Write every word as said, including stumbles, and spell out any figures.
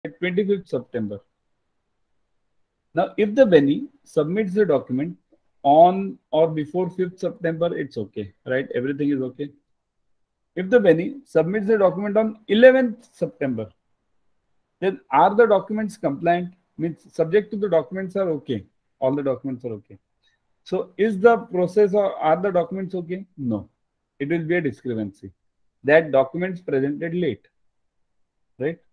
twenty-fifth September. Now, if the Benny submits the document on or before fifth September, it's okay, right? Everything is okay. If the Benny submits the document on eleventh September, then are the documents compliant? Means subject to the documents are okay. All the documents are okay. So is the process or are the documents okay? No. It will be a discrepancy. That documents presented late, right?